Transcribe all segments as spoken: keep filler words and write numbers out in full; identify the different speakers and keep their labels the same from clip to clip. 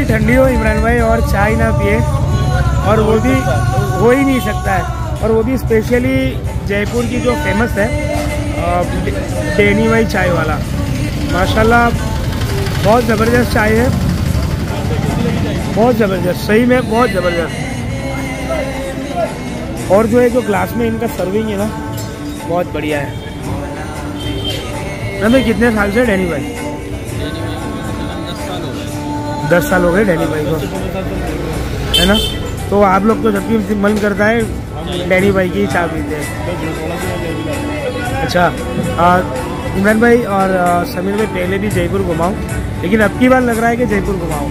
Speaker 1: ठंडी हो इमरान भाई और चाय ना पिए, और वो भी हो ही नहीं सकता है, और वो भी स्पेशली जयपुर की जो फेमस है डेनी भाई चाय वाला। माशाल्लाह बहुत ज़बरदस्त चाय है, बहुत ज़बरदस्त, सही में बहुत ज़बरदस्त। और जो है जो ग्लास में इनका सर्विंग है ना बहुत बढ़िया है। ना कितने साल से डेनी भाई? दस साल हो गए डेनी भाई को, है ना। तो आप लोग तो जब भी मन करता है डेनी भाई की चाय पीते हैं। अच्छा इमरान भाई और आ, समीर भाई पहले भी जयपुर घुमाओ, लेकिन अब की बार लग रहा है कि जयपुर घुमाओ।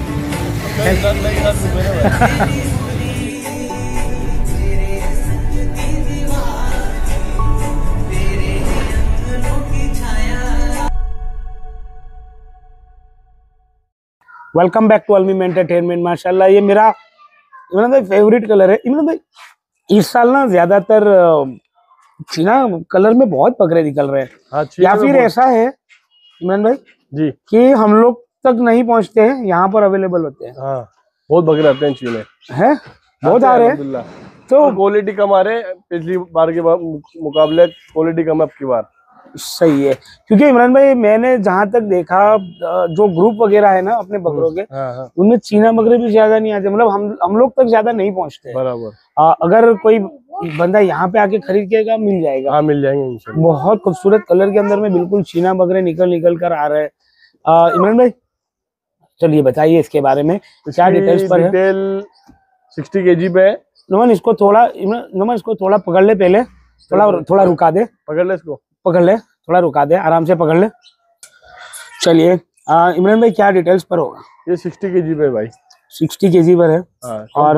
Speaker 1: Welcome back to Almeem entertainment. माशाल्लाह ये मेरा इमरान भाई फेवरेट कलर है। इमरान भाई इस साल ना ज्यादातर चीना कलर में बहुत बकरे निकल रहे हैं, हाँ, या फिर ऐसा है इमरान भाई जी कि हम लोग तक नहीं पहुंचते हैं, यहाँ पर अवेलेबल होते हैं। हाँ, बहुत बकरे आते हैं चीने, हैं बहुत आ रहे हैं, तो क्वालिटी कम आ रहे हैं। पिछली बार के मुकाबले क्वालिटी कम है अब की बार। सही है, क्योंकि इमरान भाई मैंने जहाँ तक देखा जो ग्रुप वगैरह है ना अपने बकरों के, उनमें चीना बकरे भी ज्यादा नहीं आते, मतलब हम हम लोग तक ज्यादा नहीं पहुँचते बराबर। अगर कोई बंदा यहाँ पे आके खरीद के मिल जाएगा, हाँ मिल जाएंगे। बहुत खूबसूरत कलर के अंदर में बिल्कुल चीना बकरे निकल निकल कर आ रहे हैं। इमरान भाई चलिए बताइए इसके बारे में क्या डिटेल्स पर डिटेल सिक्सटी के जी पे है। नमन इसको थोड़ा नमन इसको थोड़ा पकड़ ले, पहले थोड़ा थोड़ा रुका दे, पकड़ ले इसको, पकड़ ले थोड़ा रुका दे, आराम से पकड़ ले। चलिए इमरान भाई क्या डिटेल्स पर होगा? ये सिक्सटी के जी पे भाई, सिक्सटी के जी पर है। हाँ, और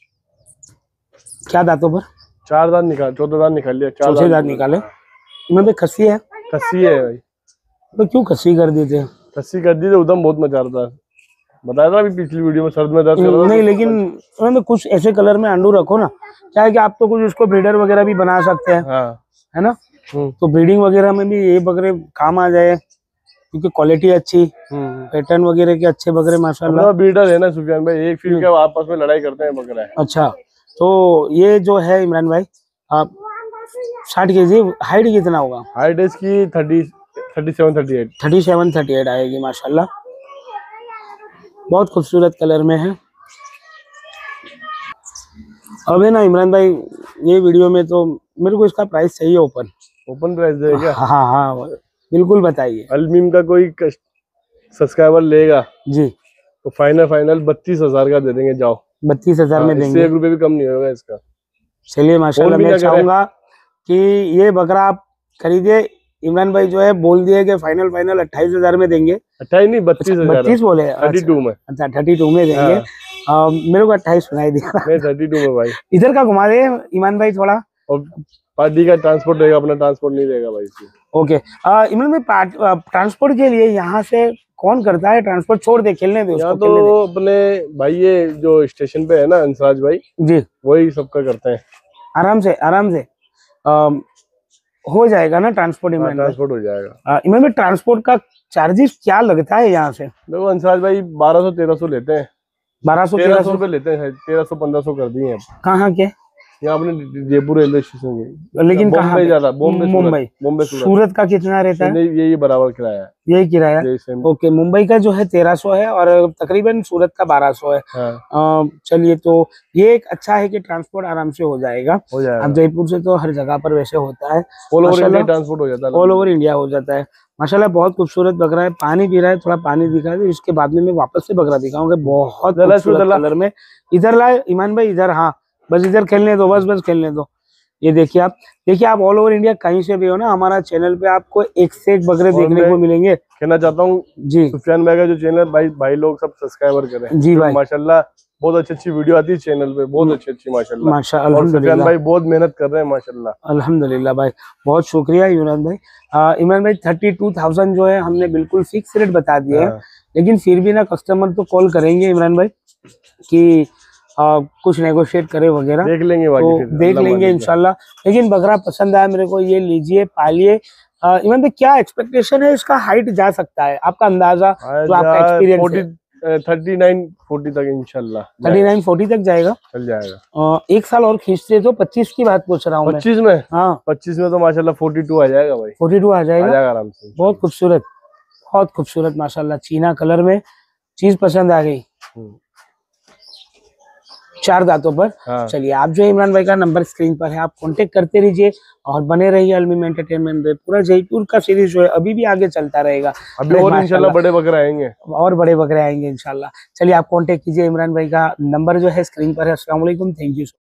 Speaker 1: क्या दांतों पर? चार दांत निकाल, चौदह दांत निकाल लिया, चौथे दांत निकाले। इमरान भाई खस्सी है? खस्सी है भाई। तो क्यों खस्सी कर देते हैं? खस्सी कर दी तो उधम बहुत मचा रहा था, बताया था अभी पिछली वीडियो में, सर्द में दर्द कर रहा था। नहीं लेकिन तो कुछ ऐसे कलर में अंडू रखो ना, क्या है कि आप तो कुछ उसको ब्रीडर वगैरह भी बना सकते हैं, हाँ। है ना, तो ब्रीडिंग वगैरह में भी ये बकरे काम आ जाए, क्योंकि क्वालिटी अच्छी, पैटर्न वगैरह के अच्छे बकरे माशाल्लाह। ब्रीडर है ना सुफियान भाई, एक फील्ड के आपस में लड़ाई करते हैं बकरा है। अच्छा, तो ये जो है इमरान भाई आप साठ के जी, हाइट कितना होगा? हाइट इसकी thirty thirty seven thirty eight thirty seven thirty eight आएगी माशाल्लाह। बहुत खूबसूरत कलर में है। अब है ना इमरान भाई ये वीडियो में तो मेरे को इसका प्राइस चाहिए ओपन ओपन प्राइस देगा। हाँ हाँ बिल्कुल बताइए। अलमीम का कोई सब्सक्राइबर लेगा जी तो फाइनल फाइनल बत्तीस हजार का दे देंगे, जाओ बत्तीस हजार में देंगे, एक रुपये भी कम नहीं होगा इसका। चलिए माशाल्लाह, मैं चाहूंगा कि ये बकरा आप खरीदिए। इमरान भाई जो है बोल दिए कि फाइनल फाइनल अट्ठाईस हजार में देंगे, अट्ठाईस नहीं बत्तीस बत्तीस बोले, थर्टी टू में। अच्छा थर्टी टू में देंगे। आ, मेरे को अट्ठाईस सुनाई दिया, थर्टी टू में भाई। इधर का घुमा दे ईमान भाई थोड़ा, और पार्टी का ट्रांसपोर्ट रहेगा, अपना ट्रांसपोर्ट नहीं रहेगा भाई। ओके इमरान भाई ट्रांसपोर्ट के लिए यहाँ से कौन करता है ट्रांसपोर्ट? छोड़ दे, खेलने दे उसको, तो अपने भाई ये जो स्टेशन पे है ना अंसराज भाई जी, वही सबका करते हैं। आराम से आराम से आ, हो जाएगा ना ट्रांसपोर्ट? इमरान ट्रांसपोर्ट हो जाएगा। इमरान भाई ट्रांसपोर्ट का चार्जेस क्या लगता है यहाँ से? देखो अंसराज भाई बारह सौ तेरह सौ लेते हैं, बारह सौ तेरह सौ रुपए लेते हैं, तेरह सौ पंद्रह सौ कर दिए। कहाँ के? यहाँ अपने जयपुर रेलवे स्टेशन के। लेकिन कहाँ पे ज्यादा? मुंबई मुंबई सूरत का कितना रहता है? ये ये बराबर किराया है, यही किराया। ओके, मुंबई का जो है तेरह सौ है और तकरीबन सूरत का बारह सौ है। हाँ। चलिए, तो ये एक अच्छा है कि ट्रांसपोर्ट आराम से हो जाएगा, हो जाएगा। अब जयपुर से तो हर जगह पर वैसे होता है, ऑल ओवर इंडिया ट्रांसपोर्ट हो जाता है, ऑल ओवर इंडिया हो जाता है। माशाल्लाह बहुत खूबसूरत बकरा है। पानी पी रहा है, थोड़ा पानी दिखा दे, इसके बाद में मैं वापस से बकरा दिखाऊंगा। बहुत खूबसूरत कलर में। इधर लाए ईमान भाई, इधर। हाँ बस इधर खेलने दो, बस बस खेलने दो। ये देखिए आप, देखिए आप ऑल ओवर इंडिया कहीं से भी हो ना, हमारा चैनल पे आपको एक से एक बकरे देखने को मिलेंगे। कहना चाहता हूँ जी, सुफियान भाई का जो चैनल, भाई भाई लोग सब सब्सक्राइबर करें जी भाई। माशाल्लाह बहुत अच्छी अच्छी वीडियो आती है चैनल पे, बहुत अच्छी अच्छी माशाल्लाह माशाल्लाह। सुफियान भाई बहुत मेहनत कर रहे हैं माशाल्लाह, अल्हम्दुलिल्लाह भाई, बहुत शुक्रिया इमरान भाई। इमरान भाई थर्टी टू थाउजेंड जो है हमने बिल्कुल फिक्स रेट बता दिया है, लेकिन फिर भी ना कस्टमर तो कॉल करेंगे इमरान भाई कि आ, कुछ नेगोशिएट करे वगैरह, देख लेंगे तो देख लेंगे इंशाल्लाह। लेकिन बकरा पसंद आया मेरे को, ये लीजिए, पालिए। इमरान भाई क्या एक्सपेक्टेशन है इसका? हाइट जा सकता है आपका अंदाजा, जो आपका एक्सपीरियंस है? थर्टी नाइन फोर्टी तक इंशाल्लाह
Speaker 2: थर्टी नाइन फोर्टी तक जाएगा,
Speaker 1: चल जाएगा।
Speaker 2: आ, एक साल और खींचते तो पच्चीस की बात पूछ रहा हूँ
Speaker 1: पच्चीस में। हाँ पच्चीस में तो माशाल्लाह फोर्टी टू आ जाएगा भाई,
Speaker 2: फोर्टी टू आ जाएगा,
Speaker 1: आ जाएगा आराम से।
Speaker 2: बहुत खूबसूरत, बहुत खूबसूरत माशाल्लाह, चीना कलर में चीज पसंद आ गई, चार दांतों पर। हाँ। चलिए आप जो इमरान भाई का नंबर स्क्रीन पर है, आप कांटेक्ट करते रहिए और बने रहिए अलमीम एंटरटेनमेंट में। पूरा जयपुर का सीरीज जो है अभी भी आगे चलता रहेगा,
Speaker 1: अभी और इंशाल्लाह बड़े बकरे आएंगे,
Speaker 2: और बड़े बकरे आएंगे इंशाल्लाह। चलिए आप कांटेक्ट कीजिए, इमरान भाई का नंबर जो है स्क्रीन पर है। अस्सलाम वालेकुम, थैंक यू।